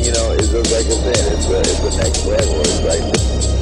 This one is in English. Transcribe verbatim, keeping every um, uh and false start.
you know, it's just like I said, it's the, it's the next level. It's like